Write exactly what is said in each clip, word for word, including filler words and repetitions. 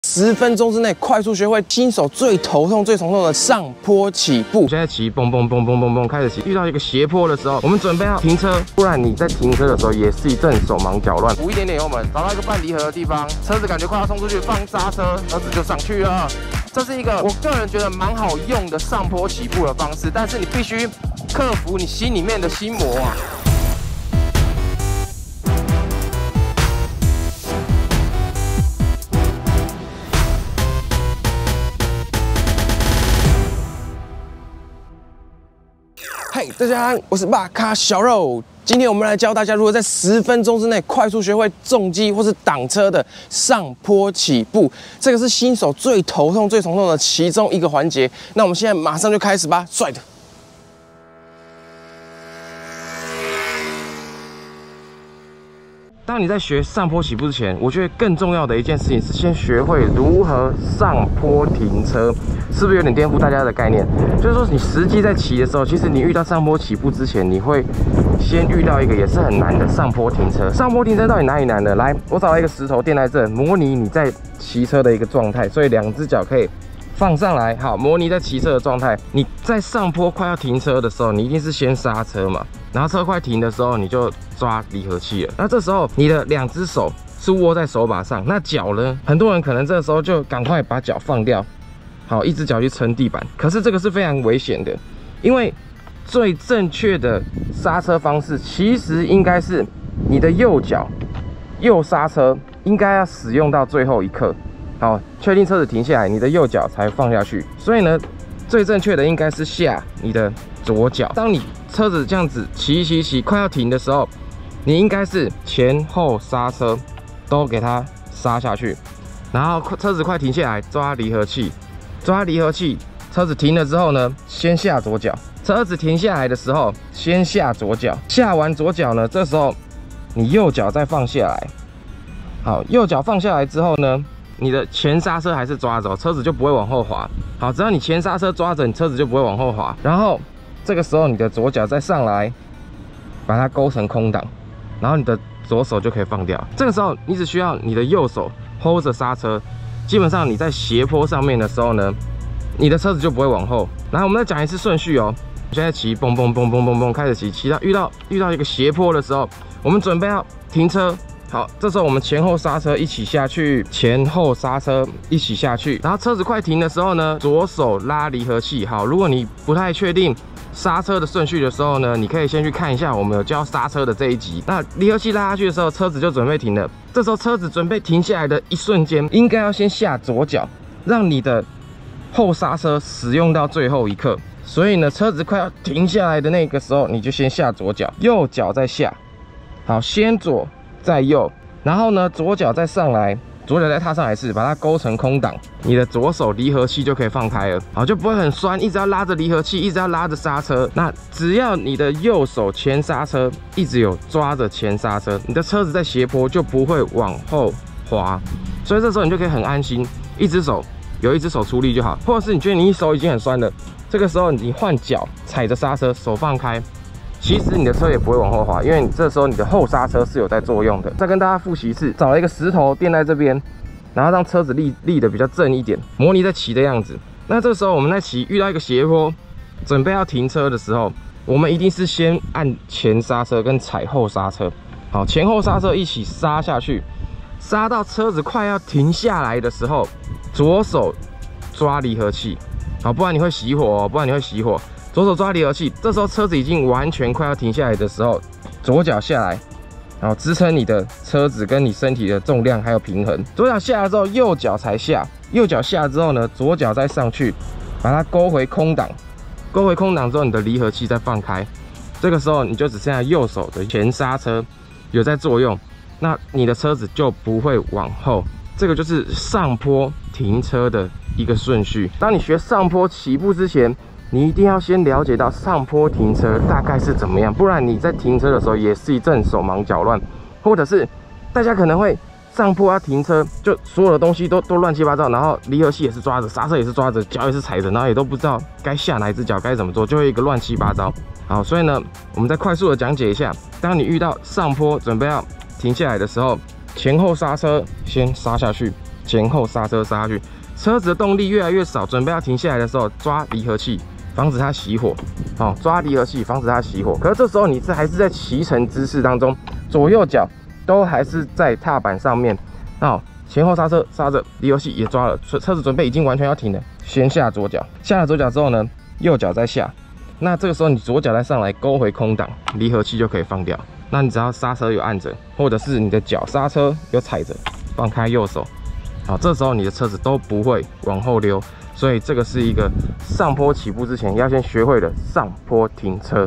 十分钟之内快速学会新手最头痛、最头痛的上坡起步。现在骑蹦蹦蹦蹦蹦蹦开始骑，遇到一个斜坡的时候，我们准备要停车，不然你在停车的时候也是一阵手忙脚乱。补一点点油门，找到一个半离合的地方，车子感觉快要冲出去，放刹车，车子就上去了。这是一个我个人觉得蛮好用的上坡起步的方式，但是你必须克服你心里面的心魔啊。 嗨，大家好，我是巴卡小肉。今天我们来教大家如何在十分钟之内快速学会重机或是挡车的上坡起步。这个是新手最头痛、最头痛的其中一个环节。那我们现在马上就开始吧，帅的！ 当你在学上坡起步之前，我觉得更重要的一件事情是先学会如何上坡停车，是不是有点颠覆大家的概念？就是说，你实际在骑的时候，其实你遇到上坡起步之前，你会先遇到一个也是很难的上坡停车。上坡停车到底哪里难呢？来，我找到一个石头垫在这，模拟你在骑车的一个状态，所以两只脚可以 放上来，好，模拟在骑车的状态。你在上坡快要停车的时候，你一定是先刹车嘛，然后车快停的时候，你就抓离合器了。那这时候你的两只手是握在手把上，那脚呢？很多人可能这个时候就赶快把脚放掉，好，一只脚去撑地板。可是这个是非常危险的，因为最正确的刹车方式其实应该是你的右脚右刹车应该要使用到最后一刻。 好，确定车子停下来，你的右脚才放下去。所以呢，最正确的应该是下你的左脚。当你车子这样子骑骑骑，快要停的时候，你应该是前后刹车都给它刹下去，然后车子快停下来，抓离合器，抓离合器。车子停了之后呢，先下左脚。车子停下来的时候，先下左脚。下完左脚呢，这时候你右脚再放下来。好，右脚放下来之后呢， 你的前刹车还是抓着，车子就不会往后滑。好，只要你前刹车抓着，你车子就不会往后滑。然后这个时候你的左脚再上来，把它勾成空档，然后你的左手就可以放掉。这个时候你只需要你的右手 hold 着刹车，基本上你在斜坡上面的时候呢，你的车子就不会往后。然后我们再讲一次顺序哦。现在骑蹦蹦蹦蹦蹦蹦开始骑，骑到遇到遇到一个斜坡的时候，我们准备要停车。 好，这时候我们前后刹车一起下去，前后刹车一起下去，然后车子快停的时候呢，左手拉离合器。好，如果你不太确定刹车的顺序的时候呢，你可以先去看一下我们有教刹车的这一集。那离合器拉下去的时候，车子就准备停了。这时候车子准备停下来的一瞬间，应该要先下左脚，让你的后刹车使用到最后一刻。所以呢，车子快要停下来的那个时候，你就先下左脚，右脚再下。好，先左 再右，然后呢，左脚再上来，左脚再踏上来是把它勾成空档，你的左手离合器就可以放开了，好，就不会很酸，一直要拉着离合器，一直要拉着刹车。那只要你的右手前刹车一直有抓着前刹车，你的车子在斜坡就不会往后滑，所以这时候你就可以很安心，一只手有一只手出力就好，或者是你觉得你一手已经很酸了，这个时候你换脚踩着刹车，手放开。 其实你的车也不会往后滑，因为你这时候你的后刹车是有在作用的。再跟大家复习一次，找了一个石头垫在这边，然后让车子立立的比较正一点，模拟在骑的样子。那这个时候我们在骑，遇到一个斜坡，准备要停车的时候，我们一定是先按前刹车跟踩后刹车，好，前后刹车一起刹下去，刹到车子快要停下来的时候，左手抓离合器，好，不然你会熄火哦，不然你会熄火。 左手抓离合器，这时候车子已经完全快要停下来的时候，左脚下来，然后支撑你的车子跟你身体的重量还有平衡。左脚下来之后，右脚才下，右脚下之后呢，左脚再上去，把它勾回空档，勾回空档之后，你的离合器再放开。这个时候你就只剩下右手的前刹车有在作用，那你的车子就不会往后。这个就是上坡停车的一个顺序。当你学上坡起步之前， 你一定要先了解到上坡停车大概是怎么样，不然你在停车的时候也是一阵手忙脚乱，或者是大家可能会上坡要停车，就所有的东西都都乱七八糟，然后离合器也是抓着，刹车也是抓着，脚也是踩着，然后也都不知道该下哪一只脚该怎么做，就会一个乱七八糟。好，所以呢，我们再快速的讲解一下，当你遇到上坡准备要停下来的时候，前后刹车先刹下去， 前后刹车刹下去，车子的动力越来越少，准备要停下来的时候，抓离合器，防止它熄火。好、哦，抓离合器，防止它熄火。可是这时候你是还是在骑乘姿势当中，左右脚都还是在踏板上面。哦，前后刹车刹着，离合器也抓了，车子准备已经完全要停了。先下左脚，下了左脚之后呢，右脚再下。那这个时候你左脚再上来勾回空档，离合器就可以放掉。那你只要刹车有按着，或者是你的脚刹车有踩着，放开右手，好，这时候你的车子都不会往后溜。所以这个是一个上坡起步之前要先学会的上坡停车。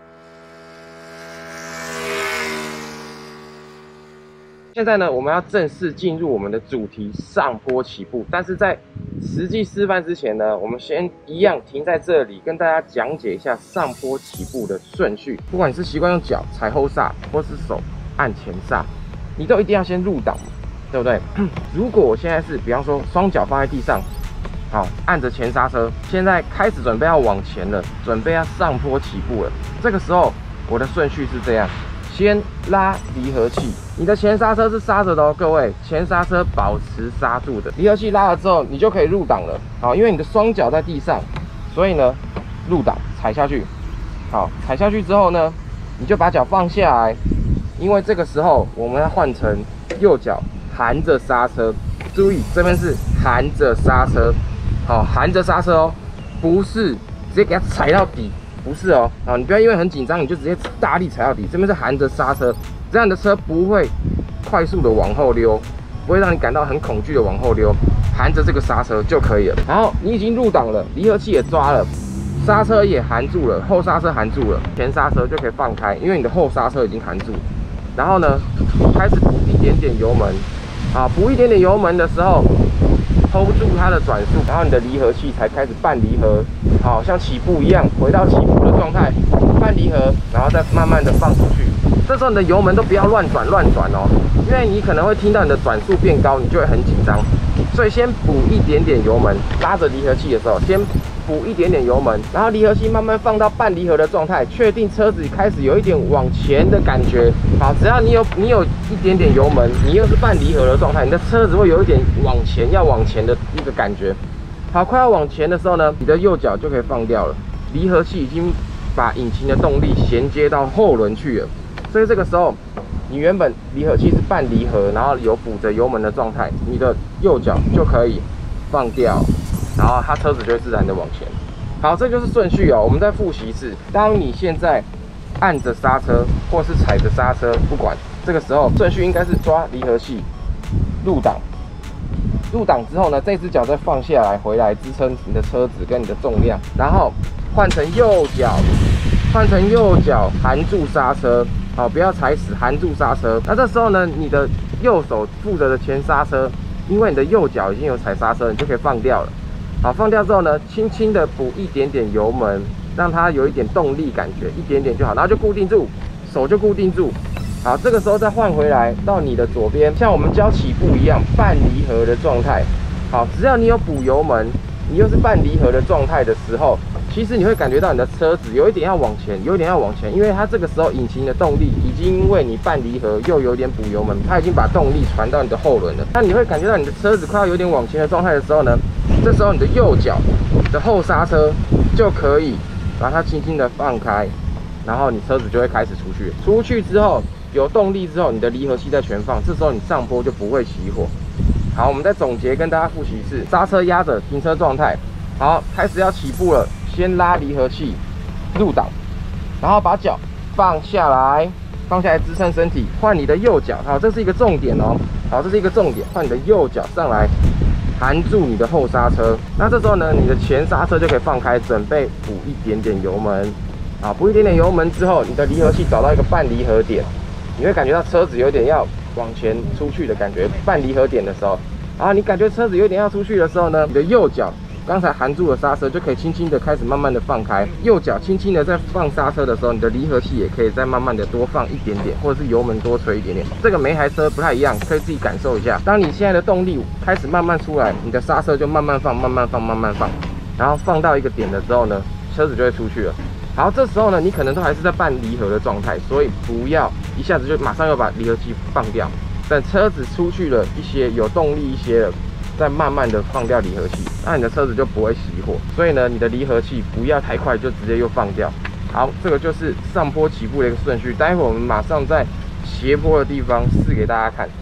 现在呢，我们要正式进入我们的主题上坡起步。但是在实际示范之前呢，我们先一样停在这里，跟大家讲解一下上坡起步的顺序。不管你是习惯用脚踩后刹，或是手按前刹，你都一定要先入档，对不对？如果我现在是，比方说双脚放在地上，好，按着前刹车，现在开始准备要往前了，准备要上坡起步了。这个时候我的顺序是这样。先拉离合器，你的前刹车是刹着的哦，各位，前刹车保持刹住的。离合器拉了之后，你就可以入档了。好，因为你的双脚在地上，所以呢，入档踩下去。好，踩下去之后呢，你就把脚放下来，因为这个时候我们要换成右脚含着刹车。注意，这边是含着刹车，好，含着刹车哦，不是直接给它踩到底。不是哦，啊，你不要因为很紧张，你就直接大力踩到底。这边是含着刹车，这样的车不会快速的往后溜，不会让你感到很恐惧的往后溜。含着这个刹车就可以了。然后你已经入档了，离合器也抓了，刹车也含住了，后刹车含住了，前刹车就可以放开，因为你的后刹车已经含住。然后呢，开始补一点点油门，啊，补一点点油门的时候。hold 住它的转速，然后你的离合器才开始半离合，好像起步一样，回到起步的状态，半离合，然后再慢慢的放出去。这时候你的油门都不要乱转乱转哦，因为你可能会听到你的转速变高，你就会很紧张。所以先补一点点油门，拉着离合器的时候，先补一点点油门，然后离合器慢慢放到半离合的状态，确定车子开始有一点往前的感觉。好，只要你有你有一点点油门，你又是半离合的状态，你的车子会有一点往前要往前的一个感觉。好，快要往前的时候呢，你的右脚就可以放掉了，离合器已经把引擎的动力衔接到后轮去了，所以这个时候。你原本离合器是半离合，然后有补着油门的状态，你的右脚就可以放掉，然后它车子就会自然的往前。好，这就是顺序哦。我们再复习一次：当你现在按着刹车或是踩着刹车，不管这个时候顺序应该是抓离合器、入档。入档之后呢，这只脚再放下来，回来支撑你的车子跟你的重量，然后换成右脚，换成右脚含住刹车。好，不要踩死，含住刹车。那这时候呢，你的右手负责的前刹车，因为你的右脚已经有踩刹车，你就可以放掉了。好，放掉之后呢，轻轻的补一点点油门，让它有一点动力感觉，一点点就好，然后就固定住，手就固定住。好，这个时候再换回来到你的左边，像我们教起步一样，半离合的状态。好，只要你有补油门，你又是半离合的状态的时候。其实你会感觉到你的车子有一点要往前，有一点要往前，因为它这个时候引擎的动力已经因为你半离合又有点补油门，它已经把动力传到你的后轮了。那你会感觉到你的车子快要有点往前的状态的时候呢，这时候你的右脚的后刹车就可以把它轻轻的放开，然后你车子就会开始出去。出去之后有动力之后，你的离合器再全放，这时候你上坡就不会熄火。好，我们再总结跟大家复习一次：刹车压着，停车状态。好，开始要起步了。先拉离合器，入档，然后把脚放下来，放下来支撑身体，换你的右脚。好，这是一个重点哦。好，这是一个重点，换你的右脚上来，含住你的后刹车。那这时候呢，你的前刹车就可以放开，准备补一点点油门。好，补一点点油门之后，你的离合器找到一个半离合点，你会感觉到车子有点要往前出去的感觉。半离合点的时候，然后你感觉车子有点要出去的时候呢，你的右脚。刚才含住了刹车，就可以轻轻的开始慢慢的放开，右脚轻轻的在放刹车的时候，你的离合器也可以再慢慢的多放一点点，或者是油门多吹一点点。这个每台车不太一样，可以自己感受一下。当你现在的动力开始慢慢出来，你的刹车就慢慢放，慢慢放，慢慢放，然后放到一个点的时候呢，车子就会出去了。好，这时候呢，你可能都还是在半离合的状态，所以不要一下子就马上要把离合器放掉。 等车子出去了一些，有动力一些了，再慢慢的放掉离合器，那你的车子就不会熄火。所以呢，你的离合器不要太快就直接又放掉。好，这个就是上坡起步的一个顺序。待会我们马上在斜坡的地方试给大家看。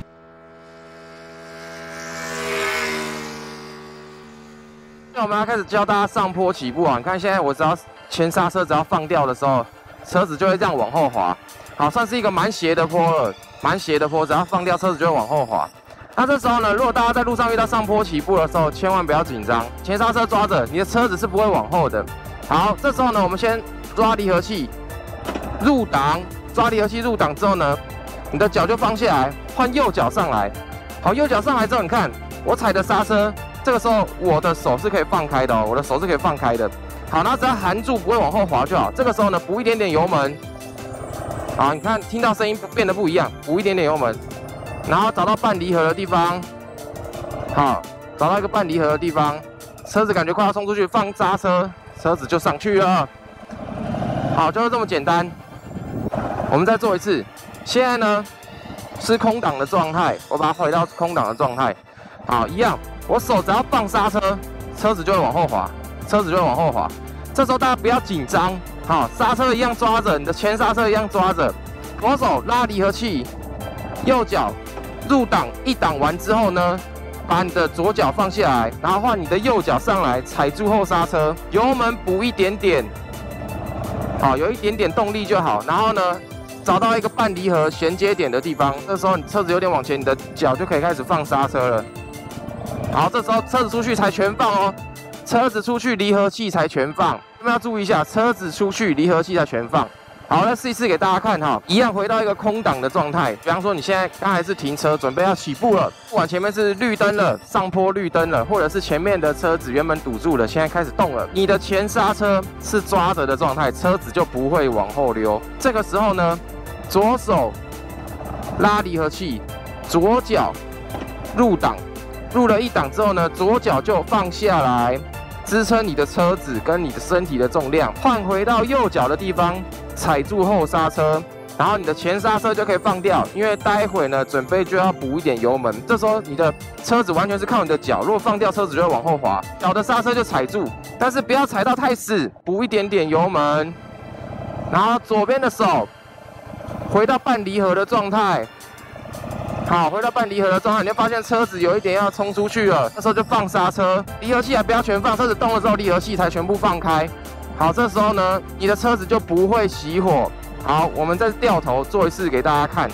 那我们要开始教大家上坡起步啊！你看现在我只要前刹车只要放掉的时候，车子就会这样往后滑。好，算是一个蛮斜的坡了，蛮斜的坡，只要放掉车子就会往后滑。那这时候呢，如果大家在路上遇到上坡起步的时候，千万不要紧张，前刹车抓着，你的车子是不会往后的。好，这时候呢，我们先抓离合器入档，抓离合器入档之后呢，你的脚就放下来，换右脚上来。好，右脚上来之后，你看我踩的刹车。这个时候我的手是可以放开的哦，我的手是可以放开的。好，那只要含住不会往后滑就好。这个时候呢，补一点点油门。好，你看听到声音变得不一样，补一点点油门，然后找到半离合的地方。好，找到一个半离合的地方，车子感觉快要冲出去，放刹车，车子就上去了。好，就是这么简单。我们再做一次。现在呢是空档的状态，我把它回到空档的状态。好，一样。我手只要放刹车，车子就会往后滑，车子就会往后滑。这时候大家不要紧张，好，刹车一样抓着，你的前刹车一样抓着，左手拉离合器，右脚入档，一档完之后呢，把你的左脚放下来，然后换你的右脚上来，踩住后刹车，油门补一点点，好，有一点点动力就好。然后呢，找到一个半离合衔接点的地方，这时候你车子有点往前，你的脚就可以开始放刹车了。好，这时候车子出去才全放哦，车子出去离合器才全放，你们要注意一下，车子出去离合器才全放。好，再试一次给大家看哈，一样回到一个空档的状态。比方说你现在刚才是停车，准备要起步了，不管前面是绿灯了，上坡绿灯了，或者是前面的车子原本堵住了，现在开始动了，你的前刹车是抓着的状态，车子就不会往后溜。这个时候呢，左手拉离合器，左脚入档。入了一档之后呢，左脚就放下来，支撑你的车子跟你的身体的重量，换回到右脚的地方，踩住后刹车，然后你的前刹车就可以放掉，因为待会呢准备就要补一点油门，这时候你的车子完全是靠你的脚，如果放掉车子就会往后滑，脚的刹车就踩住，但是不要踩到太死，补一点点油门，然后左边的手回到半离合的状态。好，回到半离合的状态，你就发现车子有一点要冲出去了，这时候就放刹车，离合器还不要全放，车子动了之后，离合器才全部放开。好，这时候呢，你的车子就不会熄火。好，我们再掉头做一次给大家看。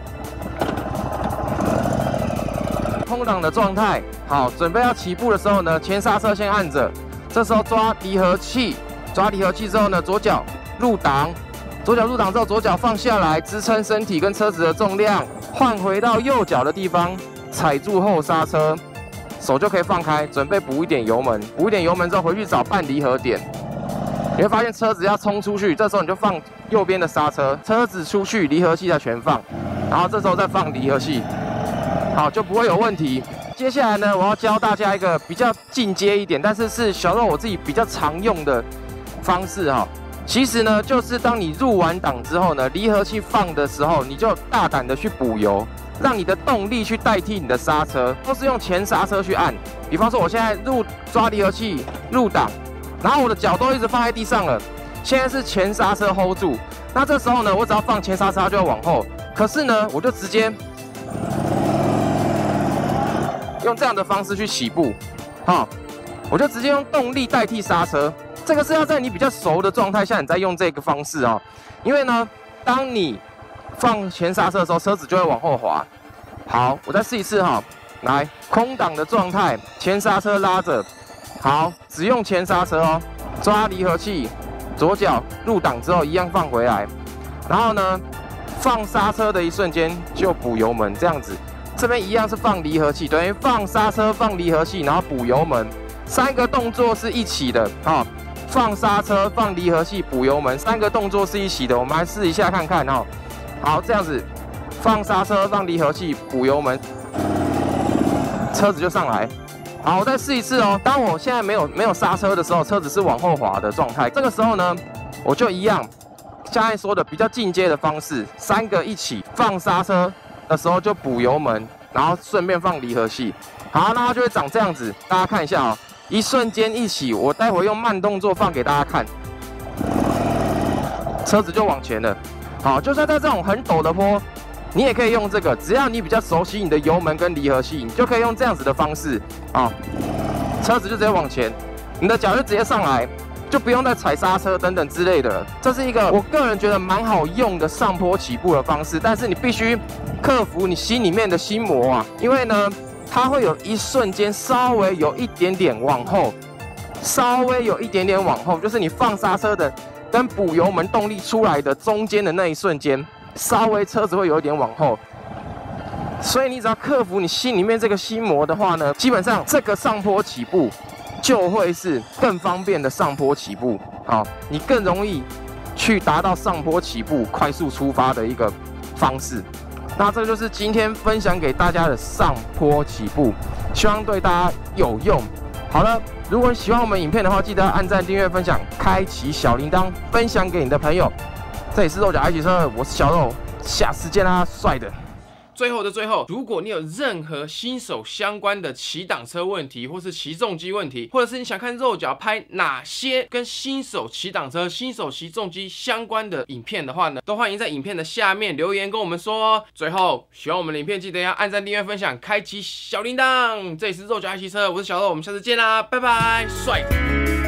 空档的状态，好，准备要起步的时候呢，前刹车先按着，这时候抓离合器，抓离合器之后呢，左脚入档。左脚入档之后，左脚放下来，支撑身体跟车子的重量，换回到右脚的地方，踩住后刹车，手就可以放开，准备补一点油门，补一点油门之后回去找半离合点，你会发现车子要冲出去，这时候你就放右边的刹车，车子出去，离合器才全放，然后这时候再放离合器，好，就不会有问题。接下来呢，我要教大家一个比较进阶一点，但是是小肉我自己比较常用的方式哈。其实呢，就是当你入完档之后呢，离合器放的时候，你就大胆的去补油，让你的动力去代替你的刹车，都是用前刹车去按。比方说，我现在入抓离合器入档，然后我的脚都一直放在地上了，现在是前刹车 hold 住。那这时候呢，我只要放前刹车，它就会往后。可是呢，我就直接用这样的方式去起步，好，我就直接用动力代替刹车。这个是要在你比较熟的状态下，你再用这个方式哦。因为呢，当你放前刹车的时候，车子就会往后滑。好，我再试一次哈。来，空档的状态，前刹车拉着。好，只用前刹车哦。抓离合器，左脚入档之后一样放回来。然后呢，放刹车的一瞬间就补油门，这样子。这边一样是放离合器，等于放刹车、放离合器，然后补油门，三个动作是一起的啊。放刹车、放离合器、补油门，三个动作是一起的。我们来试一下看看哦。好，这样子，放刹车、放离合器、补油门，车子就上来。好，我再试一次哦。当我现在没有没有刹车的时候，车子是往后滑的状态。这个时候呢，我就一样，刚才说的比较进阶的方式，三个一起放刹车， 的时候就补油门，然后顺便放离合器。好，那它就会长这样子，大家看一下哦。一瞬间一起，我待会用慢动作放给大家看，车子就往前了。好，就算在这种很陡的坡，你也可以用这个，只要你比较熟悉你的油门跟离合器，你就可以用这样子的方式啊，车子就直接往前，你的脚就直接上来，就不用再踩刹车等等之类的了。这是一个我个人觉得蛮好用的上坡起步的方式，但是你必须克服你心里面的心魔啊，因为呢，它会有一瞬间稍微有一点点往后，稍微有一点点往后，就是你放刹车的跟补油门动力出来的中间的那一瞬间。稍微车子会有一点往后，所以你只要克服你心里面这个心魔的话呢，基本上这个上坡起步就会是更方便的上坡起步，好，你更容易去达到上坡起步快速出发的一个方式。那这就是今天分享给大家的上坡起步，希望对大家有用。好了，如果你喜欢我们影片的话，记得按赞、订阅、分享、开启小铃铛，分享给你的朋友。这里是肉脚爱骑车，我是小肉，下次见啦，帅的！ 最后的最后，如果你有任何新手相关的骑挡车问题，或是骑重机问题，或者是你想看肉脚拍哪些跟新手骑挡车、新手骑重机相关的影片的话呢，都欢迎在影片的下面留言跟我们说哦。最后，喜欢我们的影片，记得要按赞、订阅、分享、开启小铃铛。这里是肉脚爱骑车，我是小肉，我们下次见啦，拜拜，帅！